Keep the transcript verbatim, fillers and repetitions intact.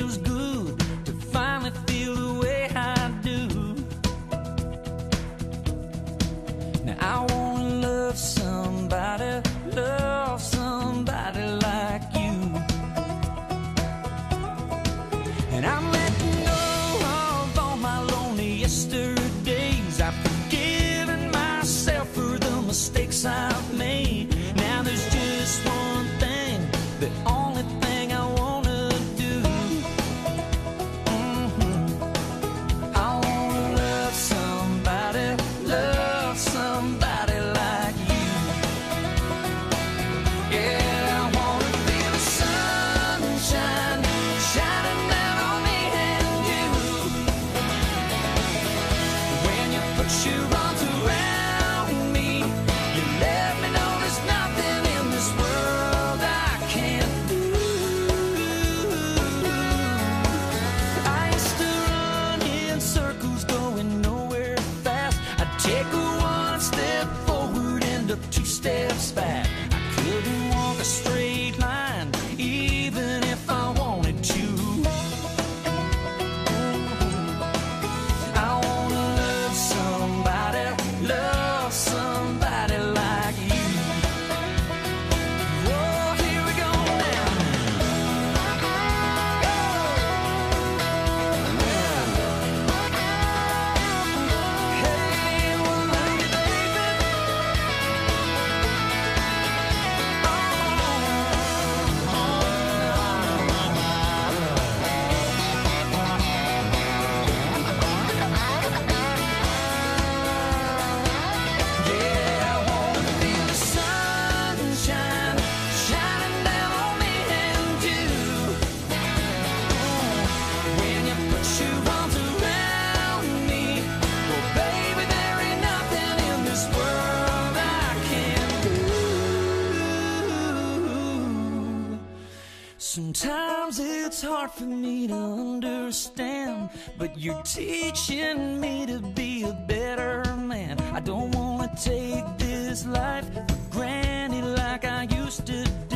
feels good to finally feel the way I do. Now I wanna love somebody, love somebody like you. And I'm letting go of all my lonely yesterdays. I've forgiven myself for the mistakes I've made. Now there's just one thing, the only thing I wanna do. Mm-hmm. I wanna love somebody, love somebody like you. Yeah, I wanna feel the sunshine shining down on me and you. When you put your arms around me, you let me know there's nothing in this world I can't do. I used to run in circles going nowhere fast. I'd take one step forward, end up two steps back. I couldn't walk a straight line even if I wanted to. I wanna love somebody, love somebody like you. Oh, here we go now. Hey, well, love you, baby. Yeah, I wanna feel the sunshine shining down on me and you. When you put your arms around me, well, baby, there ain't nothing in this world I can't do. Sometimes it's hard for me to understand, but you're teaching me to be a better man. I don't wanna take this life for granted like I used to do.